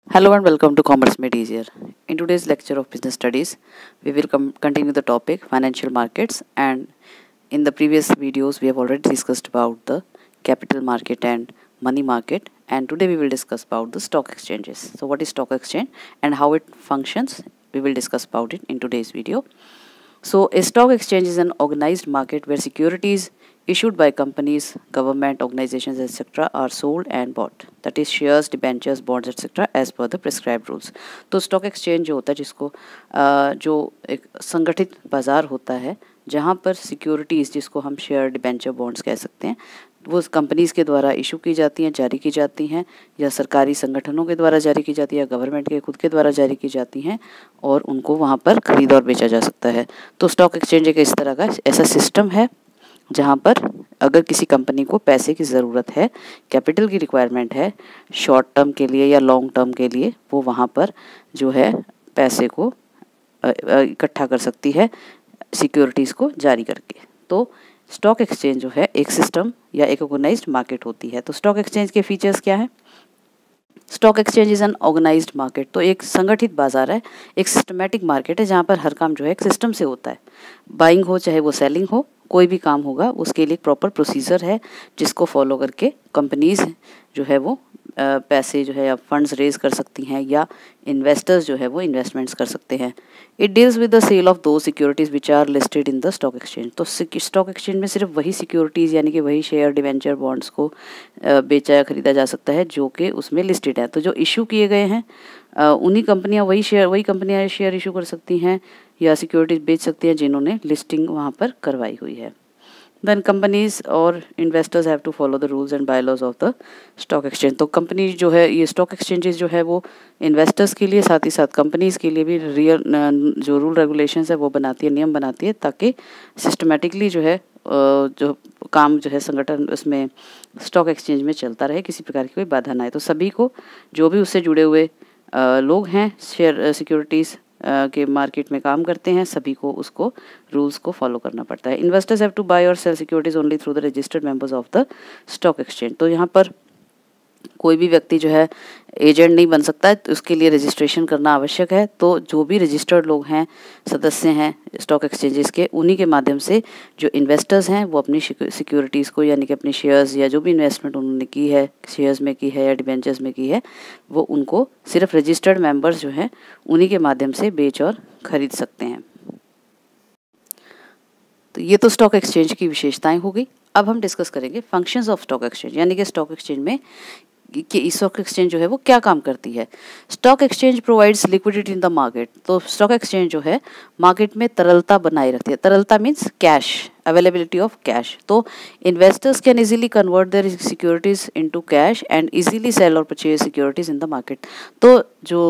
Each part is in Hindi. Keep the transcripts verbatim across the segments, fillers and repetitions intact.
Hello and welcome to Commerce Made Easier. In today's lecture of business studies, we will com- continue the topic financial markets, and in the previous videos we have already discussed about the capital market and money market, and today we will discuss about the stock exchanges. So what is stock exchange and how it functions, we will discuss about it in today's video. So a stock exchange is an organized market where securities issued by companies, government, organizations, et cetera are sold and bought. That is shares, debentures, bonds, et cetera as per the prescribed rules. तो स्टॉक एक्सचेंज जो होता है जिसको अ, जो एक संगठित बाज़ार होता है जहाँ पर सिक्योरिटीज़ जिसको हम शेयर, डिबेंचर, बॉन्ड्स कह सकते हैं वो कंपनीज़ के द्वारा इशू की जाती हैं, जारी की जाती हैं, या सरकारी संगठनों के द्वारा जारी की जाती है, या गवर्नमेंट के खुद के द्वारा जारी की जाती हैं, और उनको वहाँ पर खरीदा और बेचा जा सकता है। तो स्टॉक एक्सचेंज एक इस तरह का ऐसा सिस्टम है जहाँ पर अगर किसी कंपनी को पैसे की ज़रूरत है, कैपिटल की रिक्वायरमेंट है शॉर्ट टर्म के लिए या लॉन्ग टर्म के लिए, वो वहाँ पर जो है पैसे को इकट्ठा कर सकती है सिक्योरिटीज़ को जारी करके। तो स्टॉक एक्सचेंज जो है एक सिस्टम या एक ऑर्गेनाइज्ड मार्केट होती है। तो स्टॉक एक्सचेंज के फीचर्स क्या है? Stock exchange is an organised market, तो एक संगठित बाजार है, एक सिस्टमेटिक मार्केट है जहाँ पर हर काम जो है एक सिस्टम से होता है। बाइंग हो चाहे वो सेलिंग हो, कोई भी काम होगा उसके लिए एक प्रॉपर प्रोसीजर है जिसको फॉलो करके कंपनीज जो है वो आ, पैसे जो है या फंड्स रेज कर सकती हैं, या इन्वेस्टर्स जो है वो इन्वेस्टमेंट्स कर सकते हैं। It deals with the sale of दो securities which are listed in the stock exchange. तो स्टॉक एक्सचेंज में सिर्फ वही सिक्योरिटीज़ यानी कि वही शेयर, डिवेंचर, बॉन्ड्स को आ, बेचा या खरीदा जा सकता है जो कि उसमें लिस्टेड है। तो जो इशू किए गए हैं उन्हीं कंपनियां वही शेयर वही कंपनियां शेयर इशू कर सकती हैं या सिक्योरिटीज बेच सकती हैं जिन्होंने लिस्टिंग वहाँ पर करवाई हुई है। देन कंपनीज और investors have to follow the rules and bylaws of the stock exchange. तो कंपनी जो है ये स्टॉक एक्सचेंजेस जो है वो इन्वेस्टर्स के लिए साथ ही साथ कंपनीज के लिए भी रियल जो रूल रेगुलेशंस है वो बनाती है, नियम बनाती है, ताकि सिस्टमेटिकली जो है जो काम जो है संगठन उसमें स्टॉक एक्सचेंज में चलता रहे, किसी प्रकार की कोई बाधा ना आए। तो सभी को जो भी उससे जुड़े हुए लोग हैं, शेयर सिक्योरिटीज़ के मार्केट में काम करते हैं, सभी को उसको रूल्स को फॉलो करना पड़ता है। इन्वेस्टर्स हैव टू बाय और sell securities only through the registered members of the stock exchange. तो यहाँ पर कोई भी व्यक्ति जो है एजेंट नहीं बन सकता है, तो उसके लिए रजिस्ट्रेशन करना आवश्यक है। तो जो भी रजिस्टर्ड लोग हैं, सदस्य हैं स्टॉक एक्सचेंजेस के, उन्हीं के माध्यम से जो इन्वेस्टर्स हैं वो अपनी सिक्योरिटीज़ को यानी कि अपनी शेयर्स या जो भी इन्वेस्टमेंट उन्होंने की है, शेयर्स में की है या डिबेंचर्स में की है, वो उनको सिर्फ रजिस्टर्ड मेंबर्स जो हैं उन्हीं के माध्यम से बेच और खरीद सकते हैं। तो ये तो स्टॉक एक्सचेंज की विशेषताएं हो गई। अब हम डिस्कस करेंगे फंक्शंस ऑफ स्टॉक एक्सचेंज, यानी कि स्टॉक एक्सचेंज में कि स्टॉक एक्सचेंज जो है वो क्या काम करती है। Stock exchange provides liquidity in the market. तो स्टॉक एक्सचेंज जो है मार्केट में तरलता बनाए रखती है। तरलता means cash, availability of cash. तो investors can easily convert their securities into cash and easily sell और purchase securities in the market. तो जो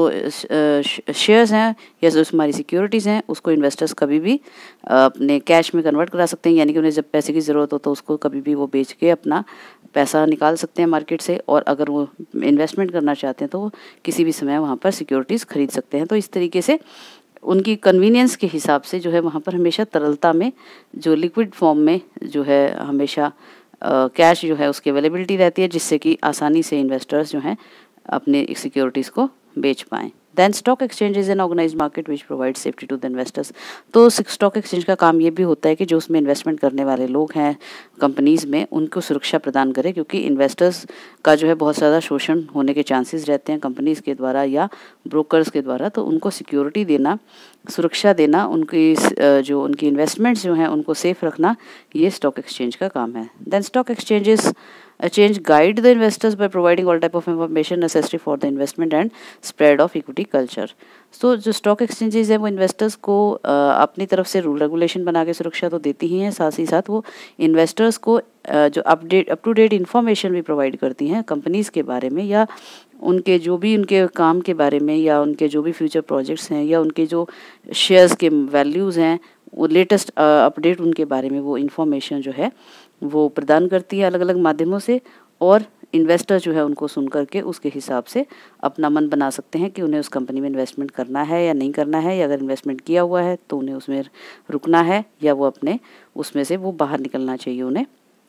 शेयर्स हैं या जो हमारी सिक्योरिटीज़ हैं उसको इन्वेस्टर्स कभी भी अपने कैश में कन्वर्ट करा सकते हैं, यानी कि उन्हें जब पैसे की ज़रूरत हो तो उसको कभी भी वो बेच के अपना पैसा निकाल सकते हैं मार्केट से, और अगर वो इन्वेस्टमेंट करना चाहते हैं तो वो किसी भी समय वहाँ पर सिक्योरिटीज़ खरीद सकते हैं। तो इस तरीके से उनकी कन्वीनियंस के हिसाब से जो है वहाँ पर हमेशा तरलता में जो लिक्विड फॉर्म में जो है हमेशा कैश जो है उसकी अवेलेबिलिटी रहती है, जिससे कि आसानी से इन्वेस्टर्स जो हैं अपने सिक्योरिटीज़ को बेच पाएँ। Then stock exchange is an organised market which provide safety to the investors. तो स्टॉक एक्सचेंज का काम ये भी होता है कि जो उसमें इन्वेस्टमेंट करने वाले लोग हैं कंपनीज़ में उनको सुरक्षा प्रदान करे, क्योंकि इन्वेस्टर्स का जो है बहुत ज़्यादा शोषण होने के चांसेस रहते हैं कंपनीज़ के द्वारा या ब्रोकर्स के द्वारा। तो उनको सिक्योरिटी देना, सुरक्षा देना, उनकी जो उनकी इन्वेस्टमेंट्स जो हैं उनको सेफ रखना, ये स्टॉक एक्सचेंज का काम है। Then stock exchanges exchange guide the investors by providing all type of information necessary for the investment and spread of equity culture। तो जो स्टॉक एक्सचेंजेस है वो इन्वेस्टर्स को uh, अपनी तरफ से रूल रेगुलेशन बना के सुरक्षा तो देती ही हैं, साथ ही साथ वो इन्वेस्टर्स को uh, जो update up to date information भी प्रोवाइड करती हैं कंपनीज़ के बारे में, या उनके जो भी उनके काम के बारे में, या उनके जो भी फ्यूचर प्रोजेक्ट्स हैं, या उनके जो शेयर्स के वैल्यूज़ हैं, वो लेटेस्ट अपडेट उनके बारे में वो इन्फॉर्मेशन जो है वो प्रदान करती है अलग अलग माध्यमों से, और इन्वेस्टर जो है उनको सुन करके उसके हिसाब से अपना मन बना सकते हैं कि उन्हें उस कंपनी में इन्वेस्टमेंट करना है या नहीं करना है, या अगर इन्वेस्टमेंट किया हुआ है तो उन्हें उसमें रुकना है या वो अपने उसमें से वो बाहर निकलना चाहिए उन्हें।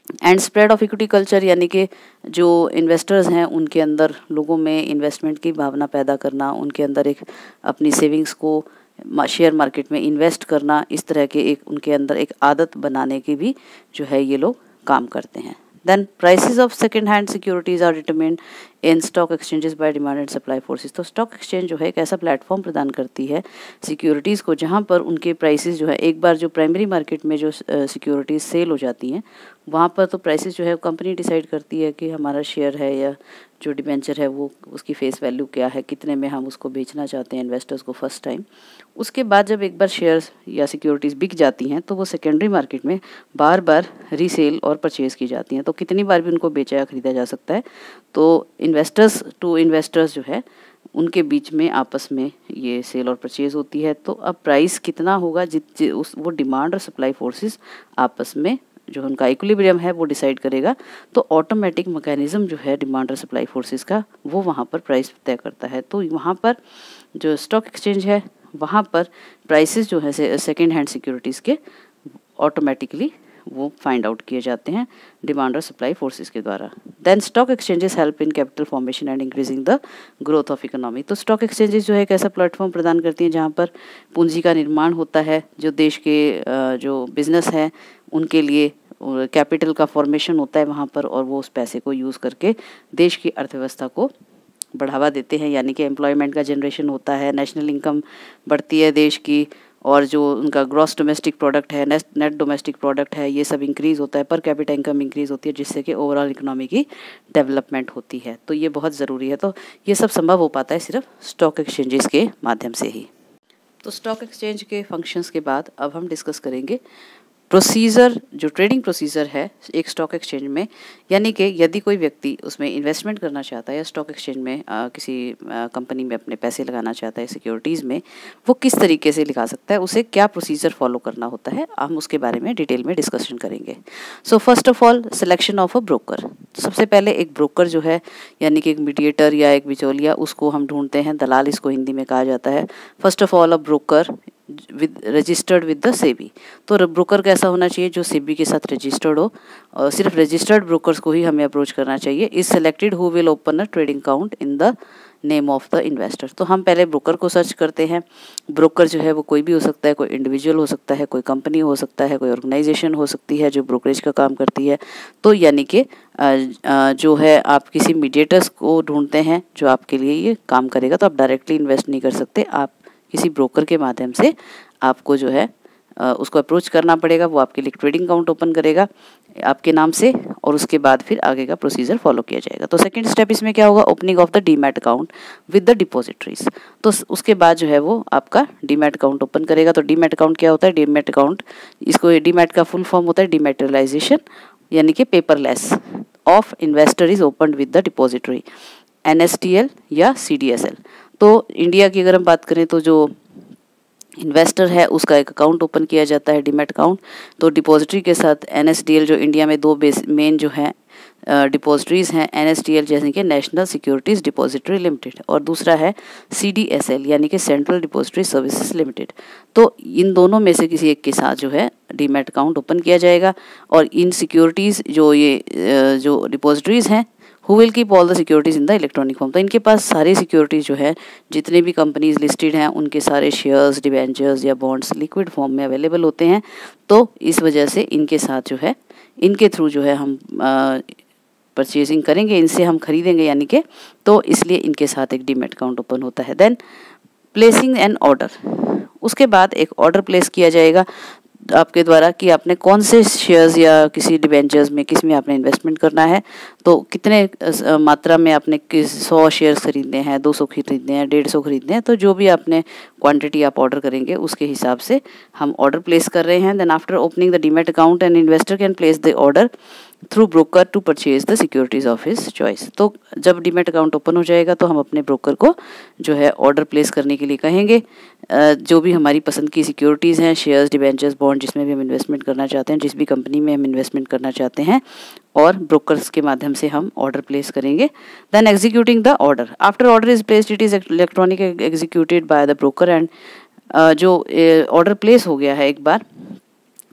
And spread of equity culture, यानी कि जो इन्वेस्टर्स हैं उनके अंदर लोगों में इन्वेस्टमेंट की भावना पैदा करना, उनके अंदर एक अपनी सेविंग्स को शेयर मार्केट में इन्वेस्ट करना, इस तरह के एक उनके अंदर एक आदत बनाने की भी जो है ये लोग काम करते हैं। Then prices of second hand securities are determined in stock exchanges by demand and supply forces. तो स्टॉक एक्सचेंज जो है एक ऐसा प्लेटफॉर्म प्रदान करती है सिक्योरिटीज़ को जहां पर उनके प्राइसेस जो है एक बार जो प्राइमरी मार्केट में जो सिक्योरिटीज़ सेल हो जाती हैं वहां पर तो प्राइसेस जो है कंपनी डिसाइड करती है कि हमारा शेयर है या जो डिबेंचर है वो उसकी फेस वैल्यू क्या है, कितने में हम उसको बेचना चाहते हैं इन्वेस्टर्स को फर्स्ट टाइम। उसके बाद जब एक बार शेयर्स या सिक्योरिटीज़ बिक जाती हैं तो वो सेकेंडरी मार्केट में बार बार रीसेल और परचेज़ की जाती हैं, तो कितनी बार भी उनको बेचा या ख़रीदा जा सकता है। तो इन्वेस्टर्स टू इन्वेस्टर्स जो है उनके बीच में आपस में ये सेल और परचेज़ होती है। तो अब प्राइस कितना होगा जित उस वो डिमांड और सप्लाई फोर्सेस आपस में जो उनका इक्विलिब्रियम है वो डिसाइड करेगा। तो ऑटोमेटिक मैकेनिज्म जो है डिमांड और सप्लाई फोर्सेस का वो वहाँ पर प्राइस तय करता है। तो वहाँ पर जो स्टॉक एक्सचेंज है वहाँ पर प्राइसेस जो है सेकेंड हैंड सिक्योरिटीज़ के ऑटोमेटिकली वो फाइंड आउट किए जाते हैं डिमांड और सप्लाई फोर्सेस के द्वारा। Then stock exchanges help in capital formation and increasing the growth of economy. तो स्टॉक एक्सचेंजेस जो है एक ऐसा प्लेटफॉर्म प्रदान करती हैं जहाँ पर पूंजी का निर्माण होता है, जो देश के जो बिजनेस है उनके लिए कैपिटल का फॉर्मेशन होता है वहाँ पर, और वो उस पैसे को यूज़ करके देश की अर्थव्यवस्था को बढ़ावा देते हैं, यानी कि एम्प्लॉयमेंट का जनरेशन होता है, नेशनल इनकम बढ़ती है देश की, और जो उनका ग्रॉस डोमेस्टिक प्रोडक्ट है, नेट डोमेस्टिक प्रोडक्ट है, ये सब इंक्रीज़ होता है, पर कैपिटा इनकम इंक्रीज़ होती है, जिससे कि ओवरऑल इकोनॉमी की डेवलपमेंट होती है। तो ये बहुत ज़रूरी है। तो ये सब संभव हो पाता है सिर्फ स्टॉक एक्सचेंजेस के माध्यम से ही। तो स्टॉक एक्सचेंज के फंक्शंस के बाद अब हम डिस्कस करेंगे प्रोसीजर, जो ट्रेडिंग प्रोसीजर है एक स्टॉक एक्सचेंज में, यानी कि यदि कोई व्यक्ति उसमें इन्वेस्टमेंट करना चाहता है या स्टॉक एक्सचेंज में आ, किसी कंपनी में अपने पैसे लगाना चाहता है सिक्योरिटीज़ में, वो किस तरीके से लगा सकता है, उसे क्या प्रोसीजर फॉलो करना होता है, हम उसके बारे में डिटेल में डिस्कशन करेंगे। So first of all selection of a broker. सबसे पहले एक ब्रोकर जो है यानी कि एक मीडिएटर या एक बिचौलिया, उसको हम ढूंढते हैं, दलाल इसको हिंदी में कहा जाता है। First of all a broker with registered with the SEBI. तो ब्रोकर कैसा होना चाहिए, जो सेबी के साथ रजिस्टर्ड हो, और सिर्फ रजिस्टर्ड ब्रोकर्स को ही हमें अप्रोच करना चाहिए। Is selected who will open a trading account in the name of the investor. तो हम पहले ब्रोकर को सर्च करते हैं। ब्रोकर जो है वो कोई भी हो सकता है, कोई इंडिविजुअल हो सकता है, कोई कंपनी हो सकता है, कोई ऑर्गेनाइजेशन हो सकती है जो ब्रोकरेज का काम करती है। तो यानी कि जो है आप किसी मीडिएटर्स को ढूंढते हैं जो आपके लिए ये काम करेगा। तो आप डायरेक्टली इन्वेस्ट नहीं कर सकते, आप किसी ब्रोकर के माध्यम से आपको जो है उसको अप्रोच करना पड़ेगा। वो आपके लिए ट्रेडिंग अकाउंट ओपन करेगा आपके नाम से, और उसके बाद फिर आगे का प्रोसीजर फॉलो किया जाएगा। तो सेकंड स्टेप इसमें क्या होगा, opening of the demat account with the depositories. तो उसके बाद जो है वो आपका डीमैट अकाउंट ओपन करेगा। तो डीमैट अकाउंट क्या होता है, डीमैट अकाउंट, इसको डीमैट का फुल फॉर्म होता है डीमैटेरियलाइजेशन, यानी कि paperless of investor is open with the depository, N S T L या सी डी एस एल। तो इंडिया की अगर हम बात करें तो जो इन्वेस्टर है उसका एक अकाउंट ओपन किया जाता है डीमैट अकाउंट। तो डिपॉजिटरी के साथ एन एस डी एल, जो इंडिया में दो बेस मेन जो है डिपॉजिटरीज हैं, एन एस डी एल जैसे कि नेशनल सिक्योरिटीज़ डिपॉजिटरी लिमिटेड, और दूसरा है सी डी एस एल यानी कि सेंट्रल डिपॉजिटरी सर्विसेज लिमिटेड। तो इन दोनों में से किसी एक के साथ जो है डीमैट अकाउंट ओपन किया जाएगा। और इन सिक्योरिटीज़ जो ये जो डिपॉजिटरीज हैं, who will keep all the securities in the electronic form. तो इनके पास सारे सिक्योरिटीज़ जो है जितने भी कंपनीज लिस्टेड हैं उनके सारे शेयर्स, डिबेंचर्स या बॉन्ड्स लिक्विड फॉर्म में अवेलेबल होते हैं। तो इस वजह से इनके साथ जो है इनके थ्रू जो है हम परचेजिंग करेंगे, इनसे हम खरीदेंगे यानी कि, तो इसलिए इनके साथ एक डीमैट अकाउंट ओपन होता है। देन प्लेसिंग एन ऑर्डर, उसके बाद एक ऑर्डर प्लेस किया जाएगा आपके द्वारा कि आपने कौन से शेयर्स या किसी डिबेंचर्स में किस में आपने इन्वेस्टमेंट करना है। तो कितने मात्रा में आपने किस सौ शेयर्स खरीदने हैं, दो सौ खरीदने हैं, डेढ़ सौ खरीदने हैं। तो जो भी आपने क्वांटिटी आप ऑर्डर करेंगे उसके हिसाब से हम ऑर्डर प्लेस कर रहे हैं। Then after opening the demat account an investor can place the order through broker to purchase the securities of his choice. तो जब डीमैट अकाउंट ओपन हो जाएगा तो हम अपने ब्रोकर को जो है ऑर्डर प्लेस करने के लिए कहेंगे। जो भी हमारी पसंद की सिक्योरिटीज़ हैं, शेयर्स, डिबेंचर्स, बॉन्ड, जिसमें भी हम इन्वेस्टमेंट करना चाहते हैं, जिस भी कंपनी में हम इन्वेस्टमेंट करना चाहते हैं, और ब्रोकर्स के माध्यम से हम ऑर्डर प्लेस करेंगे। Then executing the order, after order is placed it is electronic executed by the broker. And जो ऑर्डर प्लेस हो गया है एक बार,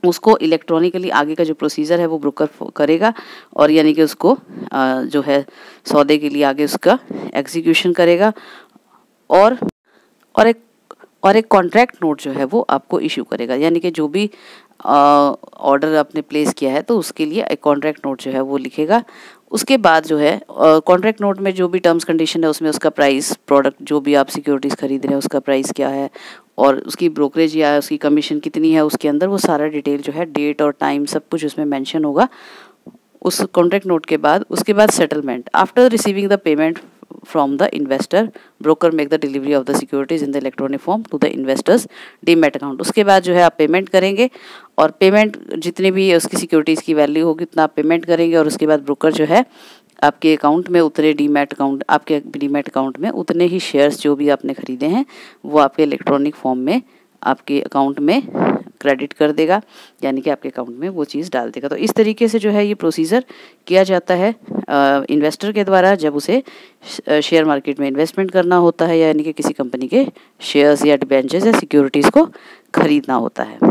उसको इलेक्ट्रॉनिकली आगे का जो प्रोसीजर है वो ब्रोकर करेगा और यानी कि उसको जो है सौदे के लिए आगे उसका एग्जीक्यूशन करेगा और और एक और एक कॉन्ट्रैक्ट नोट जो है वो आपको इशू करेगा, यानी कि जो भी ऑर्डर आपने प्लेस किया है तो उसके लिए एक कॉन्ट्रैक्ट नोट जो है वो लिखेगा। उसके बाद जो है कॉन्ट्रैक्ट नोट में जो भी टर्म्स कंडीशन है उसमें उसका प्राइस, प्रोडक्ट जो भी आप सिक्योरिटीज़ खरीद रहे हैं उसका प्राइस क्या है और उसकी ब्रोकरेज या उसकी कमीशन कितनी है, उसके अंदर वो सारा डिटेल जो है, डेट और टाइम सब कुछ उसमें मेंशन होगा उस कॉन्ट्रैक्ट नोट के बाद। उसके बाद settlement, after receiving the payment from the investor, broker make the delivery of the securities in the electronic form to the investors demat account. उसके बाद जो है आप पेमेंट करेंगे और पेमेंट जितनी भी उसकी सिक्योरिटीज़ की वैल्यू होगी उतना आप पेमेंट करेंगे और उसके बाद ब्रोकर जो है आपके अकाउंट में उतने डीमैट अकाउंट आपके डीमैट अकाउंट में उतने ही शेयर्स जो भी आपने खरीदे हैं वो आपके इलेक्ट्रॉनिक फॉर्म में आपके अकाउंट में क्रेडिट कर देगा, यानी कि आपके अकाउंट में वो चीज़ डाल देगा। तो इस तरीके से जो है ये प्रोसीजर किया जाता है इन्वेस्टर के द्वारा जब उसे शेयर मार्केट में इन्वेस्टमेंट करना होता है, यानी कि किसी कंपनी के शेयर्स या डिबेंचर्स या सिक्योरिटीज़ को खरीदना होता है।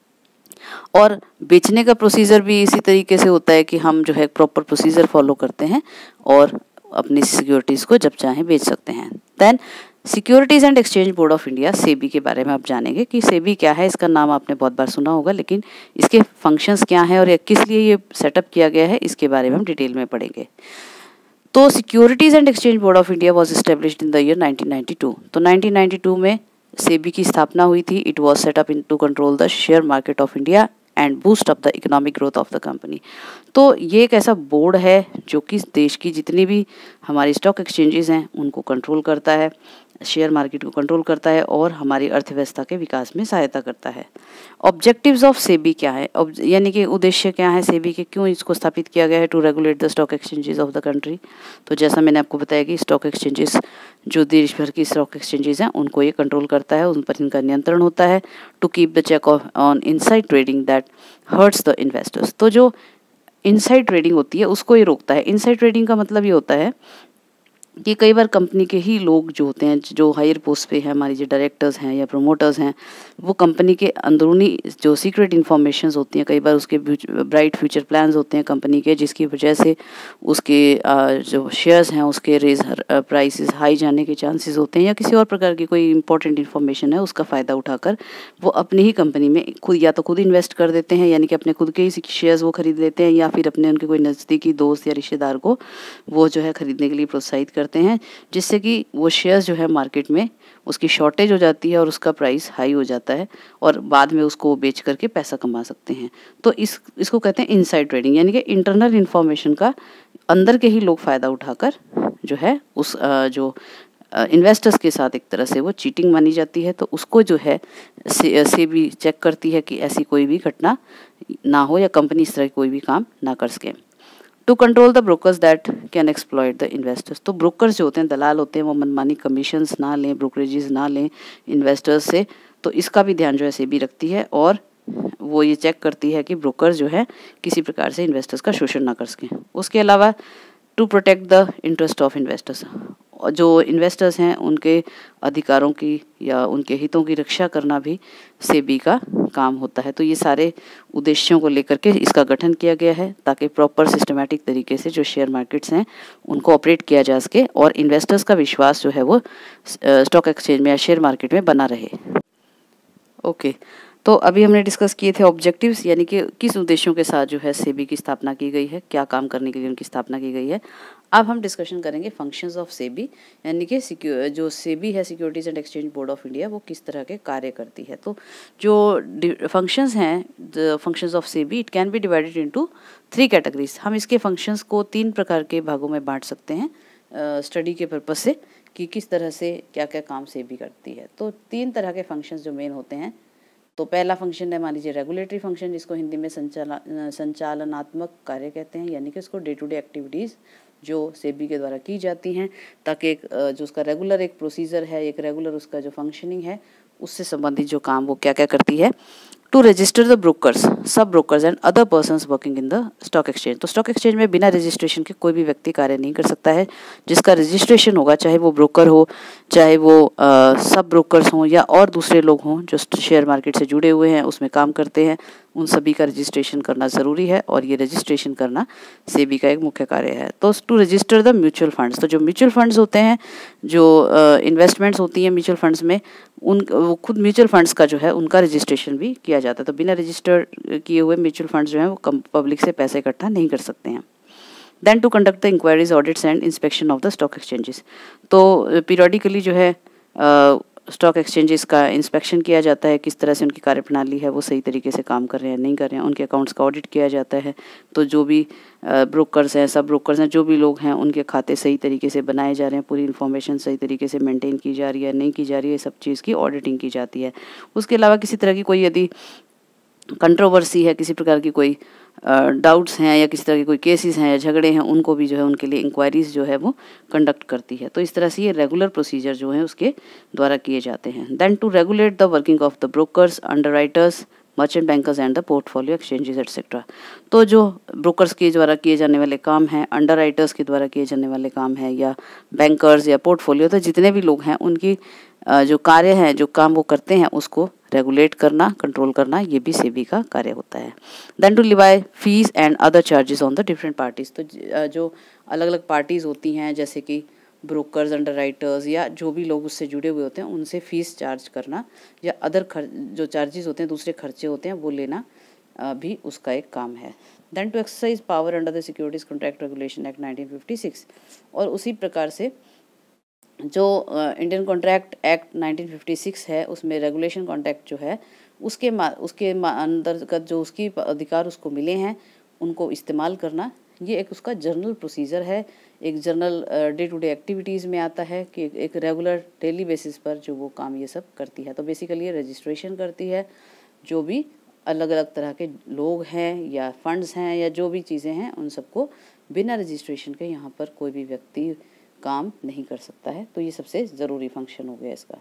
और बेचने का प्रोसीजर भी इसी तरीके से होता है कि हम जो है प्रॉपर प्रोसीजर फॉलो करते हैं और अपनी सिक्योरिटीज़ को जब चाहें बेच सकते हैं। Then securities and exchange board of India SEBI के बारे में आप जानेंगे कि सेबी क्या है। इसका नाम आपने बहुत बार सुना होगा, लेकिन इसके फंक्शंस क्या हैं और किस लिए ये सेटअप किया गया है इसके बारे में हम डिटेल में पढ़ेंगे। तो securities and exchange board of India was established in the year nineteen ninety two. तो नाइनटीन नाइंटी टू में सेबी की स्थापना हुई थी। It was set up in to control the share market of India and boost up the economic growth of the company. तो ये एक ऐसा बोर्ड है जो कि देश की जितनी भी हमारी स्टॉक एक्सचेंजेस हैं उनको कंट्रोल करता है, शेयर मार्केट को कंट्रोल करता है और हमारी अर्थव्यवस्था के विकास में सहायता करता है। ऑब्जेक्टिव्स ऑफ सेबी क्या है, यानी कि उद्देश्य क्या है सेबी के, क्यों इसको स्थापित किया गया है? To regulate the stock exchanges of the country. तो जैसा मैंने आपको बताया कि स्टॉक एक्सचेंजेस जो देश भर की स्टॉक एक्सचेंजेस हैं उनको ये कंट्रोल करता है, उन पर इनका नियंत्रण होता है। To keep the check of on inside trading that hurts the investors. तो जो इनसाइड ट्रेडिंग होती है उसको ये रोकता है। इनसाइड ट्रेडिंग का मतलब ये होता है कि कई बार कंपनी के ही लोग जो होते हैं, जो हायर पोस्ट पे हैं, हमारी जो डायरेक्टर्स हैं या प्रमोटर्स हैं, वो कंपनी के अंदरूनी जो सीक्रेट इन्फॉर्मेशन होती हैं, कई बार उसके ब्राइट फ्यूचर प्लान्स होते हैं कंपनी के, जिसकी वजह से उसके जो शेयर्स हैं उसके रेज प्राइसेस हाई जाने के चांसेस होते हैं, या किसी और प्रकार की कोई इंपॉर्टेंट इन्फॉर्मेशन है उसका फ़ायदा उठाकर वो अपनी ही कंपनी में खुद या तो खुद इन्वेस्ट कर देते हैं, यानी कि अपने खुद के ही शेयर्स वो खरीद लेते हैं, या फिर अपने उनके कोई नज़दीकी दोस्त या रिश्तेदार को वो जो है खरीदने के लिए प्रोत्साहित करते हैं, जिससे कि वो शेयर्स जो है मार्केट में उसकी शॉर्टेज हो जाती है और उसका प्राइस हाई हो जाता है और बाद में उसको बेच करके पैसा कमा सकते हैं। तो इस इसको कहते हैं इनसाइड ट्रेडिंग, यानी कि इंटरनल इन्फॉर्मेशन का अंदर के ही लोग फ़ायदा उठाकर जो है उस जो इन्वेस्टर्स के साथ एक तरह से वो चीटिंग मानी जाती है। तो उसको जो है से, से भी चेक करती है कि ऐसी कोई भी घटना ना हो या कंपनी इस तरह कोई भी काम ना कर सके। To control the brokers that can exploit the investors. तो ब्रोकर्स जो होते हैं, दलाल होते हैं, वो मनमानी कमीशंस ना लें, ब्रोकरेजेस ना लें इन्वेस्टर्स से। तो इसका भी ध्यान जो है सेबी रखती है और वो ये चेक करती है कि ब्रोकर जो है किसी प्रकार से इन्वेस्टर्स का शोषण ना कर सकें। उसके अलावा to protect the interest of investors, जो इन्वेस्टर्स हैं उनके अधिकारों की या उनके हितों की रक्षा करना भी सेबी का काम होता है। तो ये सारे उद्देश्यों को लेकर के इसका गठन किया गया है ताकि प्रॉपर सिस्टमैटिक तरीके से जो शेयर मार्केट्स हैं उनको ऑपरेट किया जा सके और इन्वेस्टर्स का विश्वास जो है वो स्टॉक एक्सचेंज में या शेयर मार्केट में बना रहे। ओके, तो अभी हमने डिस्कस किए थे ऑब्जेक्टिव्स, यानी कि किस उद्देश्यों के साथ जो है सेबी की स्थापना की गई है, क्या काम करने के लिए उनकी स्थापना की गई है। अब हम डिस्कशन करेंगे फंक्शंस ऑफ सेबी, यानी कि जो सेबी है securities and exchange board of India, वो किस तरह के कार्य करती है। तो जो फंक्शंस हैं, the functions of SEBI, it can be divided into three categories. हम इसके फंक्शंस को तीन प्रकार के भागों में बांट सकते हैं स्टडी के पर्पज़ से कि किस तरह से क्या क्या काम सेबी करती है। तो तीन तरह के फंक्शंस जो मेन होते हैं। तो पहला फंक्शन है मान लीजिए रेगुलेटरी फंक्शन, जिसको हिंदी में संचालन संचालनात्मक कार्य कहते हैं, यानी कि इसको डे टू डे एक्टिविटीज़ जो सेबी के द्वारा की जाती हैं ताकि एक जो उसका रेगुलर एक प्रोसीजर है, एक रेगुलर उसका जो फंक्शनिंग है उससे संबंधित जो काम वो क्या क्या करती है। To register the brokers, sub brokers and other persons working in the stock exchange. तो स्टॉक एक्सचेंज में बिना रजिस्ट्रेशन के कोई भी व्यक्ति कार्य नहीं कर सकता है। जिसका रजिस्ट्रेशन होगा, चाहे वो ब्रोकर हो, चाहे वो आ, सब ब्रोकर्स हों या और दूसरे लोग हों जो शेयर मार्केट से जुड़े हुए हैं, उसमें काम करते हैं, उन सभी का रजिस्ट्रेशन करना ज़रूरी है और ये रजिस्ट्रेशन करना सेबी का एक मुख्य कार्य है। तो to register the mutual funds, तो जो म्यूचुअल फंड्स होते हैं, जो इन्वेस्टमेंट्स uh, होती हैं म्यूचुअल फंड्स में, उन वो खुद म्यूचुअल फंड्स का जो है उनका रजिस्ट्रेशन भी किया जाता है। तो बिना रजिस्टर किए हुए म्यूचुअल फंड्स जो हैं वो पब्लिक से पैसे इकट्ठा नहीं कर सकते हैं। Then to conduct the inquiries, audits and inspection of the stock exchanges, तो पीरियडिकली जो है स्टॉक एक्सचेंजेस का इंस्पेक्शन किया जाता है, किस तरह से उनकी कार्यप्रणाली है वो सही तरीके से काम कर रहे हैं नहीं कर रहे हैं, उनके अकाउंट्स का ऑडिट किया जाता है। तो जो भी ब्रोकर्स हैं, सब ब्रोकर्स हैं, जो भी लोग हैं, उनके खाते सही तरीके से बनाए जा रहे हैं, पूरी इन्फॉर्मेशन सही तरीके से मेंटेन की जा रही है नहीं की जा रही है, सब चीज़ की ऑडिटिंग की जाती है। उसके अलावा किसी तरह की कोई यदि कंट्रोवर्सी है, किसी प्रकार की कोई डाउट्स हैं या किसी तरह के कोई केसेस हैं या झगड़े हैं, उनको भी जो है उनके लिए इंक्वायरीज जो है वो कंडक्ट करती है। तो इस तरह से ये रेगुलर प्रोसीजर जो है उसके द्वारा किए जाते हैं। Then to regulate the working of the brokers, underwriters, merchant bankers and the portfolio exchanges etcetera, तो जो ब्रोकर्स के द्वारा किए जाने वाले काम हैं, अंडरराइटर्स के द्वारा किए जाने वाले काम हैं, या बैंकर्स या पोर्टफोलियो, तो जितने भी लोग हैं उनकी जो कार्य हैं, जो काम वो करते हैं, उसको रेगुलेट करना, कंट्रोल करना, ये भी सेबी का कार्य होता है। Then to levy fees and other charges on the different parties, तो जो अलग अलग पार्टीज होती हैं जैसे कि ब्रोकर्स, अंडरराइटर्स या जो भी लोग उससे जुड़े हुए होते हैं, उनसे फीस चार्ज करना या अदर खर्च जो चार्जेस होते हैं, दूसरे खर्चे होते हैं, वो लेना भी उसका एक काम है। Then to exercise power under the securities contract regulation act nineteen fifty six, और उसी प्रकार से जो Indian contract act nineteen fifty six है, उसमें रेगुलेशन कॉन्ट्रैक्ट जो है उसके मा, उसके अंतर्गत जो उसकी अधिकार उसको मिले हैं उनको इस्तेमाल करना, ये एक उसका जनरल प्रोसीजर है, एक general day to day activities में आता है कि एक रेगुलर डेली बेसिस पर जो वो काम ये सब करती है। तो बेसिकली ये रजिस्ट्रेशन करती है, जो भी अलग अलग तरह के लोग हैं या फंड्स हैं या जो भी चीज़ें हैं, उन सबको बिना रजिस्ट्रेशन के यहाँ पर कोई भी व्यक्ति काम नहीं कर सकता है। तो ये सबसे ज़रूरी फंक्शन हो गया इसका।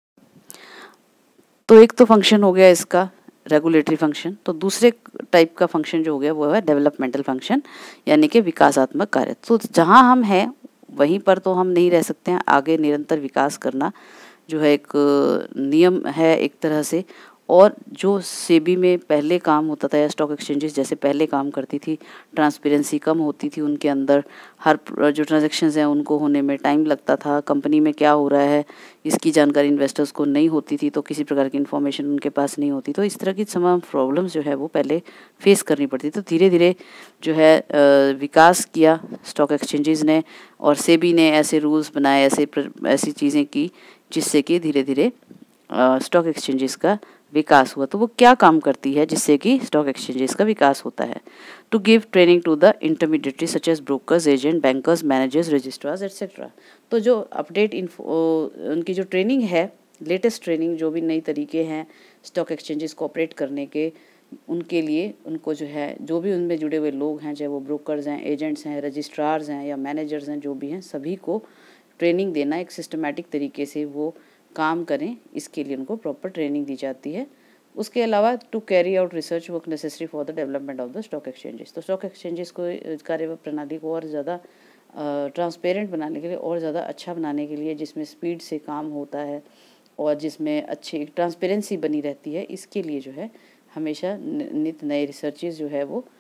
तो एक तो फंक्शन हो गया इसका रेगुलेटरी फंक्शन। तो दूसरे टाइप का फंक्शन जो हो गया वो है डेवलपमेंटल फंक्शन, यानी कि विकासात्मक कार्य। तो जहाँ हम हैं वहीं पर तो हम नहीं रह सकते हैं, आगे निरंतर विकास करना जो है एक नियम है एक तरह से। और जो सेबी में पहले काम होता था या स्टॉक एक्सचेंजेस जैसे पहले काम करती थी, ट्रांसपेरेंसी कम होती थी उनके अंदर, हर जो ट्रांजैक्शंस हैं उनको होने में टाइम लगता था, कंपनी में क्या हो रहा है इसकी जानकारी इन्वेस्टर्स को नहीं होती थी, तो किसी प्रकार की इन्फॉर्मेशन उनके पास नहीं होती, तो इस तरह की तमाम प्रॉब्लम्स जो है वो पहले फेस करनी पड़ती। तो धीरे धीरे जो है विकास किया स्टॉक एक्सचेंजेस ने, और सेबी ने ऐसे रूल्स बनाए, ऐसे ऐसी चीज़ें की जिससे कि धीरे धीरे स्टॉक एक्सचेंजेस का विकास हुआ। तो वो क्या काम करती है जिससे कि स्टॉक एक्सचेंजेस का विकास होता है? To give training to the intermediary such as brokers, agent, bankers, managers, registrars etcetera. तो जो अपडेट इन्फो उनकी जो ट्रेनिंग है, लेटेस्ट ट्रेनिंग, जो भी नई तरीके हैं स्टॉक एक्सचेंजेस को ऑपरेट करने के, उनके लिए उनको जो है जो भी उनमें जुड़े हुए लोग हैं, चाहे वो ब्रोकर्स हैं, एजेंट्स हैं, रजिस्ट्रार्स हैं या मैनेजर्स हैं, जो भी हैं सभी को ट्रेनिंग देना, एक सिस्टमेटिक तरीके से वो काम करें, इसके लिए उनको प्रॉपर ट्रेनिंग दी जाती है। उसके अलावा to carry out research work necessary for the development of the stock exchanges. तो स्टॉक एक्सचेंजेस को कार्य प्रणाली को और ज़्यादा ट्रांसपेरेंट बनाने के लिए और ज़्यादा अच्छा बनाने के लिए, जिसमें स्पीड से काम होता है और जिसमें अच्छी ट्रांसपेरेंसी बनी रहती है, इसके लिए जो है हमेशा नित नए रिसर्चेज जो है वो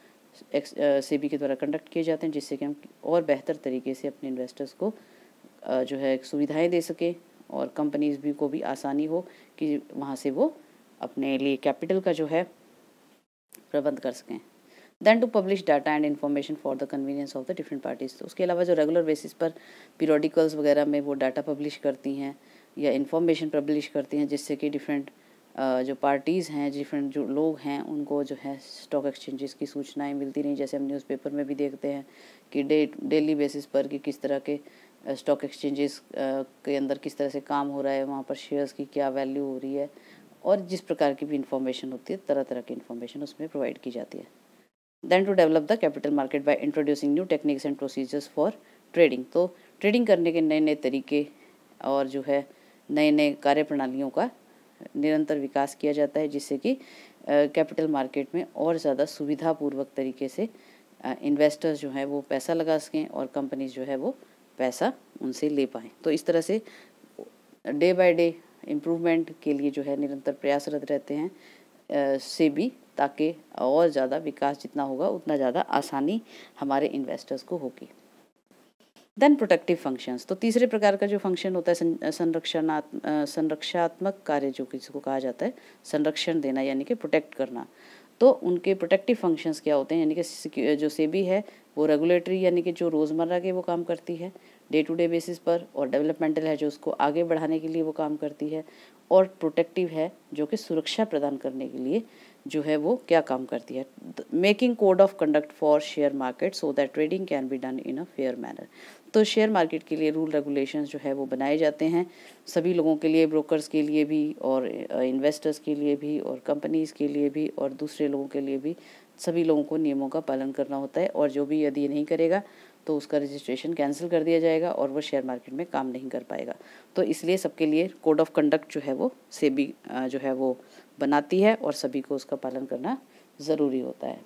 सेबी के द्वारा कंडक्ट किए जाते हैं, जिससे कि हम और बेहतर तरीके से अपने इन्वेस्टर्स को जो है सुविधाएँ दे सकें और कंपनीज भी को भी आसानी हो कि वहाँ से वो अपने लिए कैपिटल का जो है प्रबंध कर सकें। Then to publish data and information for the convenience of the different parties. तो उसके अलावा जो रेगुलर बेसिस पर पीरियडिकल्स वगैरह में वो डाटा पब्लिश करती हैं या इन्फॉर्मेशन पब्लिश करती हैं, जिससे कि डिफरेंट जो पार्टीज़ हैं, डिफरेंट जो लोग हैं, उनको जो है स्टॉक एक्सचेंजेस की सूचनाएँ मिलती रहीं। जैसे हम न्यूज़पेपर में भी देखते हैं कि डे डेली बेसिस पर कि किस तरह के स्टॉक एक्सचेंजेस के अंदर किस तरह से काम हो रहा है, वहाँ पर शेयर्स की क्या वैल्यू हो रही है, और जिस प्रकार की भी इंफॉर्मेशन होती है, तरह तरह की इंफॉर्मेशन उसमें प्रोवाइड की जाती है। Then to develop the capital market by introducing new techniques and procedures for trading. तो ट्रेडिंग करने के नए नए तरीके और जो है नए नए कार्य प्रणालियों का निरंतर विकास किया जाता है, जिससे कि कैपिटल मार्केट में और ज़्यादा सुविधापूर्वक तरीके से इन्वेस्टर्स जो है वो पैसा लगा सकें और कंपनीज जो है वो पैसा उनसे ले पाएँ। तो इस तरह से डे बाय डे इम्प्रूवमेंट के लिए जो है निरंतर प्रयासरत रहते हैं सेबी, ताकि और ज़्यादा विकास जितना होगा उतना ज़्यादा आसानी हमारे इन्वेस्टर्स को होगी। देन प्रोटेक्टिव फंक्शंस, तो तीसरे प्रकार का जो फंक्शन होता है संरक्षणात्मक संरक्षात्मक कार्य, जो किसी को कहा जाता है संरक्षण देना यानी कि प्रोटेक्ट करना। तो उनके प्रोटेक्टिव फंक्शंस क्या होते हैं, यानी कि जो सेबी है वो रेगुलेटरी यानी कि जो रोज़मर्रा के वो काम करती है डे टू डे बेसिस पर, और डेवलपमेंटल है जो उसको आगे बढ़ाने के लिए वो काम करती है, और प्रोटेक्टिव है जो कि सुरक्षा प्रदान करने के लिए जो है वो क्या काम करती है, making code of conduct for share market so that trading can be done in a fair manner. तो शेयर मार्केट के लिए रूल रेगुलेशंस जो है वो बनाए जाते हैं सभी लोगों के लिए, ब्रोकर्स के लिए भी और इन्वेस्टर्स के लिए भी और कंपनीज़ के लिए भी और दूसरे लोगों के लिए भी, सभी लोगों को नियमों का पालन करना होता है, और जो भी यदि नहीं करेगा तो उसका रजिस्ट्रेशन कैंसिल कर दिया जाएगा और वो शेयर मार्केट में काम नहीं कर पाएगा। तो इसलिए सबके लिए कोड ऑफ कंडक्ट जो है वो सेबी जो है वो बनाती है और सभी को उसका पालन करना ज़रूरी होता है।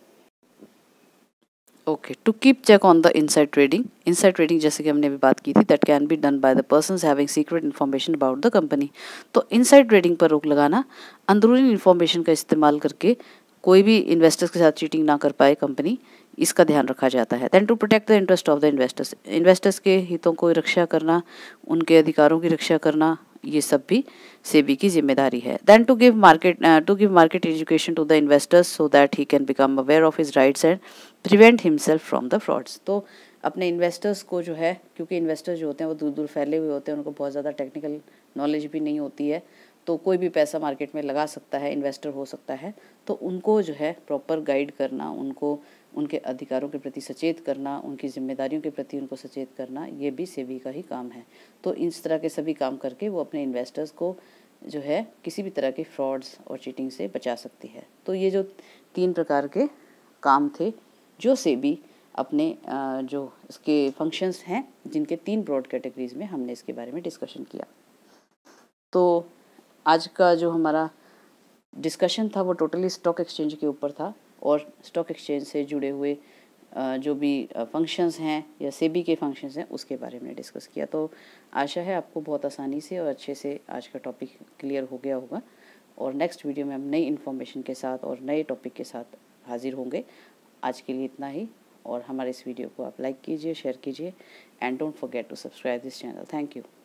Okay, to keep check on the inside trading, inside trading जैसे कि हमने अभी बात की थी, that can be done by the persons having secret information about the company. तो इनसाइड ट्रेडिंग पर रोक लगाना, अंदरूनी इन्फॉर्मेशन का इस्तेमाल करके कोई भी इन्वेस्टर्स के साथ चीटिंग ना कर पाए कंपनी, इसका ध्यान रखा जाता है। Then to protect the interest of the investors, investors के हितों को रक्षा करना, उनके अधिकारों की रक्षा करना, ये सब भी सेबी की जिम्मेदारी है। Then to give market to give market education to the investors so that he can become aware of his rights and prevent himself from the frauds. तो अपने इन्वेस्टर्स को जो है, क्योंकि इन्वेस्टर्स जो होते हैं वो दूर दूर फैले हुए होते हैं, उनको बहुत ज़्यादा टेक्निकल नॉलेज भी नहीं होती है, तो कोई भी पैसा मार्केट में लगा सकता है, इन्वेस्टर हो सकता है, तो उनको जो है प्रॉपर गाइड करना, उनको उनके अधिकारों के प्रति सचेत करना, उनकी जिम्मेदारियों के प्रति उनको सचेत करना, ये भी सेबी का ही काम है। तो इस तरह के सभी काम करके वो अपने इन्वेस्टर्स को जो है किसी भी तरह के फ्रॉड्स और चीटिंग से बचा सकती है। तो ये जो तीन प्रकार के काम थे जो सेबी अपने जो इसके फंक्शंस हैं, जिनके तीन ब्रॉड कैटेगरीज में हमने इसके बारे में डिस्कशन किया। तो आज का जो हमारा डिस्कशन था वो टोटली स्टॉक एक्सचेंज के ऊपर था, और स्टॉक एक्सचेंज से जुड़े हुए जो भी फंक्शंस हैं या सेबी के फंक्शंस हैं उसके बारे में डिस्कस किया। तो आशा है आपको बहुत आसानी से और अच्छे से आज का टॉपिक क्लियर हो गया होगा, और नेक्स्ट वीडियो में हम नई इन्फॉर्मेशन के साथ और नए टॉपिक के साथ हाजिर होंगे। आज के लिए इतना ही, और हमारे इस वीडियो को आप लाइक कीजिए, शेयर कीजिए, and don't forget to subscribe this channel. Thank you.